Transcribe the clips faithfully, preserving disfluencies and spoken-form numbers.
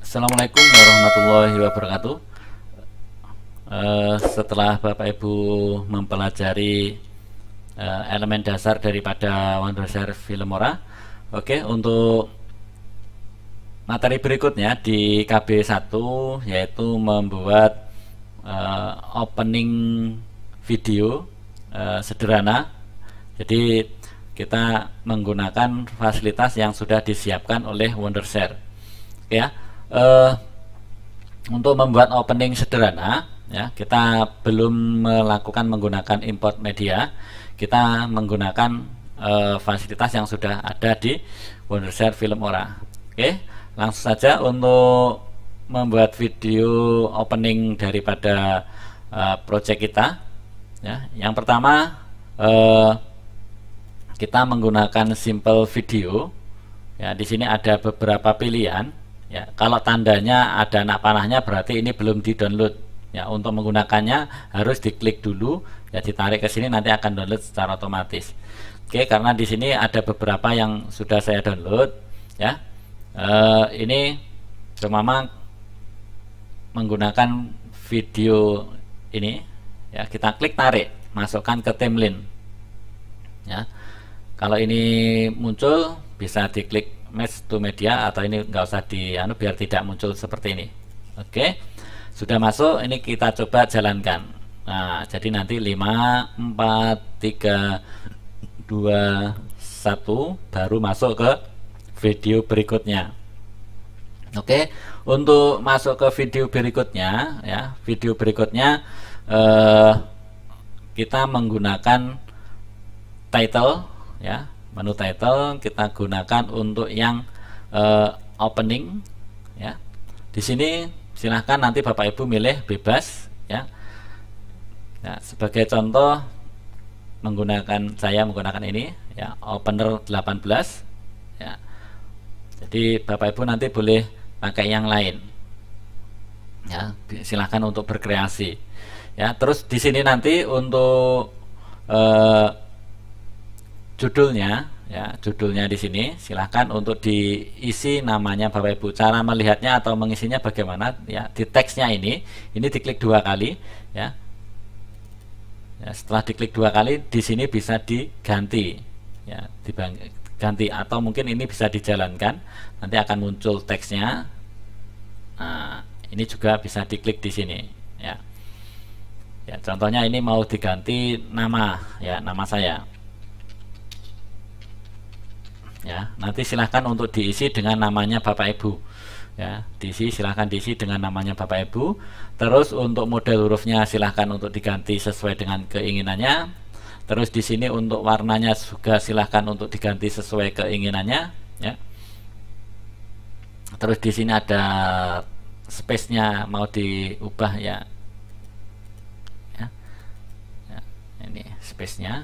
Assalamualaikum warahmatullahi wabarakatuh. Uh, setelah Bapak Ibu mempelajari uh, elemen dasar daripada Wondershare Filmora, oke, okay, untuk materi berikutnya di K B satu yaitu membuat uh, opening video uh, sederhana. Jadi kita menggunakan fasilitas yang sudah disiapkan oleh Wondershare, ya. Uh, untuk membuat opening sederhana, ya, kita belum melakukan menggunakan import media, kita menggunakan uh, fasilitas yang sudah ada di Wondershare Filmora. Oke, langsung saja untuk membuat video opening daripada uh, project kita. Ya, yang pertama uh, kita menggunakan simple video. Ya, di sini ada beberapa pilihan. Ya, kalau tandanya ada anak panahnya berarti ini belum di-download. Ya, untuk menggunakannya harus diklik dulu, ya, ditarik ke sini nanti akan download secara otomatis. Oke, karena di sini ada beberapa yang sudah saya download, ya. Uh, ini terutama menggunakan video ini, ya, kita klik tarik, masukkan ke timeline. Ya. Kalau ini muncul bisa diklik match to media atau ini nggak usah di anu biar tidak muncul seperti ini. Oke, sudah masuk, ini kita coba jalankan. Nah, jadi nanti lima empat tiga dua satu baru masuk ke video berikutnya. Oke, untuk masuk ke video berikutnya, ya, video berikutnya eh, kita menggunakan title, ya. Menu title kita gunakan untuk yang uh, opening, ya. Di sini silahkan nanti Bapak Ibu milih bebas, ya. Nah, sebagai contoh menggunakan saya menggunakan ini, ya, opener delapan belas, ya. Jadi Bapak Ibu nanti boleh pakai yang lain, ya. Silahkan untuk berkreasi, ya. Terus di sini nanti untuk uh, judulnya, ya, judulnya di sini silahkan untuk diisi namanya Bapak Ibu. Cara melihatnya atau mengisinya bagaimana, ya, di teksnya ini ini diklik dua kali, ya. Ya, setelah diklik dua kali di sini bisa diganti, ya, diganti atau mungkin ini bisa dijalankan, nanti akan muncul teksnya. Nah, ini juga bisa diklik di sini, ya. Ya, contohnya ini mau diganti nama, ya, nama saya. Ya, nanti silahkan untuk diisi dengan namanya Bapak Ibu, ya, diisi silahkan diisi dengan namanya Bapak Ibu. Terus untuk model hurufnya silahkan untuk diganti sesuai dengan keinginannya. Terus di sini untuk warnanya juga silahkan untuk diganti sesuai keinginannya, ya. Terus di sini ada space-nya mau diubah, ya, ya, ya, ini space-nya.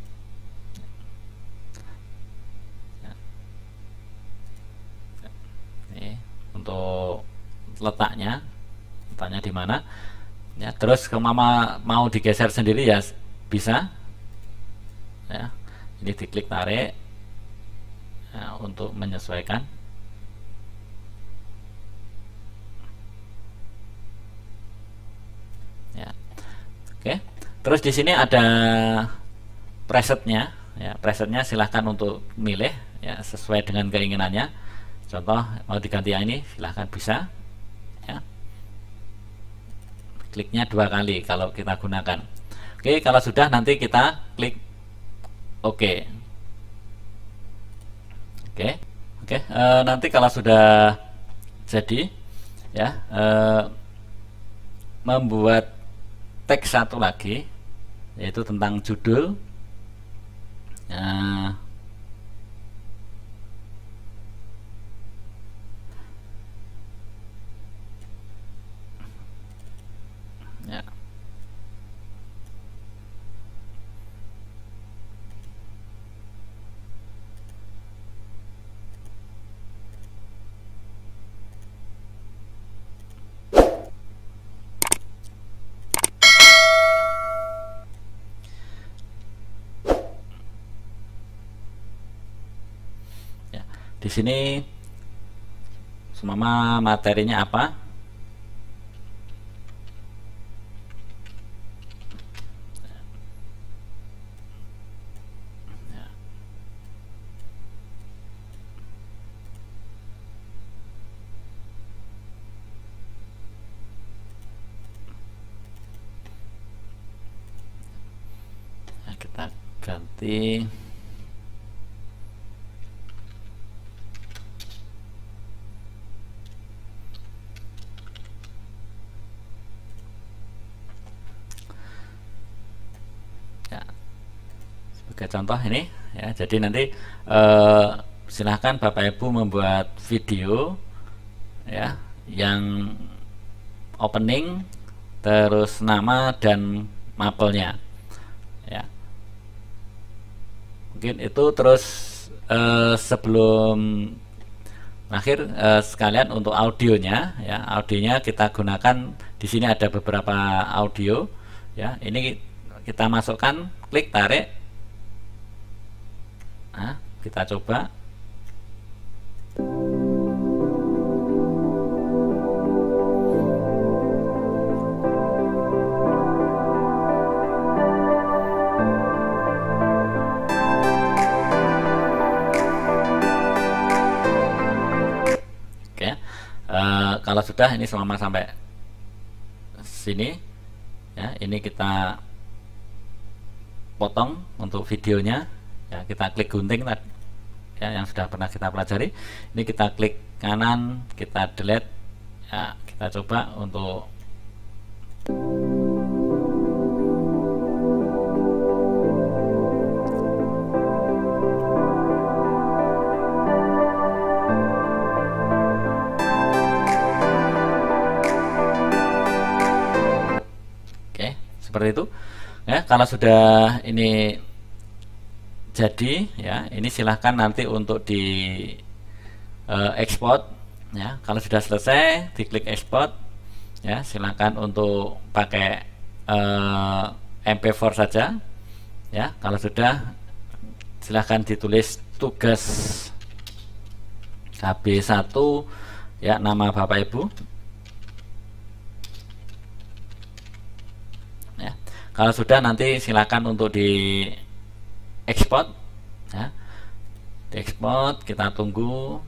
Untuk letaknya, letaknya di mana, ya. Terus kalau mama mau digeser sendiri ya bisa, ya, ini diklik tarik, ya, untuk menyesuaikan, ya. Oke, terus di sini ada presetnya, ya, presetnya silahkan untuk milih, ya, sesuai dengan keinginannya. Contoh mau diganti yang ini silahkan bisa, ya. Kliknya dua kali kalau kita gunakan. Oke, kalau sudah nanti kita klik OK. Oke, oke. E, nanti kalau sudah jadi, ya, e, membuat teks satu lagi yaitu tentang judul. Nah, ya. Ya, di sini semama materinya apa. Kita ganti ya, sebagai contoh ini ya. Jadi nanti eh, silahkan Bapak Ibu membuat video ya yang opening terus nama dan mapelnya ya. Mungkin itu terus eh, sebelum akhir eh, sekalian untuk audionya ya, audionya kita gunakan di sini ada beberapa audio ya. Ini kita masukkan, klik tarik, nah, kita coba. Uh, kalau sudah ini selama sampai sini ya, ini kita potong untuk videonya ya. Kita klik gunting ya, yang sudah pernah kita pelajari. Ini kita klik kanan, kita delete ya. Kita coba untuk seperti itu ya. Kalau sudah ini jadi ya, ini silahkan nanti untuk di uh, ekspor ya. Kalau sudah selesai diklik ekspor ya, silahkan untuk pakai uh, M P empat saja ya. Kalau sudah silahkan ditulis tugas K B satu ya, nama Bapak Ibu. Kalau sudah nanti silakan untuk di ekspor ya. Di ekspor, kita tunggu.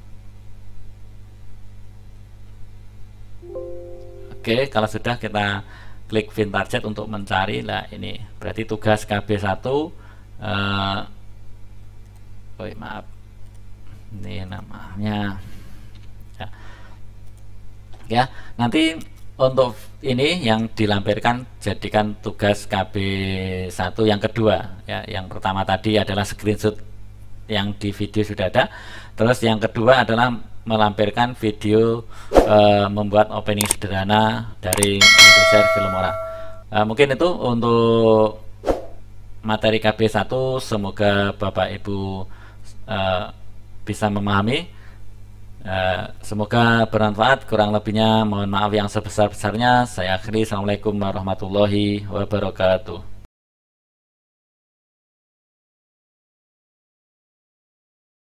Oke, kalau sudah kita klik Vintarget untuk mencari. Lah ini berarti tugas K B satu uh, oh maaf, ini namanya ya. Ya, nanti untuk ini yang dilampirkan jadikan tugas K B satu yang kedua ya. Yang pertama tadi adalah screenshot yang di video sudah ada. Terus yang kedua adalah melampirkan video e, membuat opening sederhana dari Indosiar Filmora. E, mungkin itu untuk materi K B satu. Semoga Bapak Ibu e, bisa memahami. Uh, semoga bermanfaat. Kurang lebihnya mohon maaf yang sebesar-besarnya. Saya akhiri. Assalamualaikum warahmatullahi wabarakatuh.